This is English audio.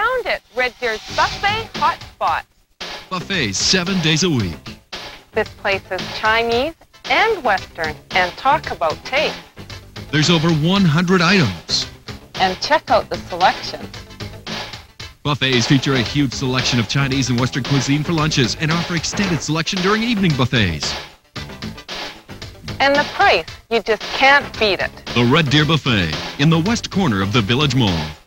found it, Red Deer's Buffet Hotspot. Buffets 7 days a week. This place is Chinese and Western, and talk about taste. There's over 100 items. And check out the selection. Buffets feature a huge selection of Chinese and Western cuisine for lunches and offer extended selection during evening buffets. And the price, you just can't beat it. The Red Deer Buffet in the west corner of the Village Mall.